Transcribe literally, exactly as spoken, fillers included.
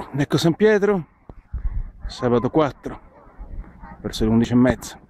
Ecco San Pietro, sabato quattro, verso le undici e mezza.